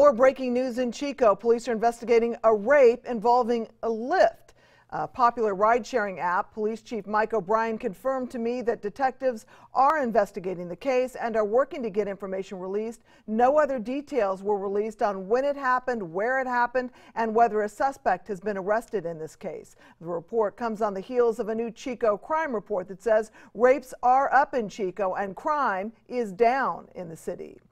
More breaking news in Chico. Police are investigating a rape involving a Lyft, a popular ride-sharing app. Police Chief Mike O'Brien confirmed to me that detectives are investigating the case and are working to get information released. No other details were released on when it happened, where it happened, and whether a suspect has been arrested in this case. The report comes on the heels of a new Chico crime report that says rapes are up in Chico and crime is down in the city.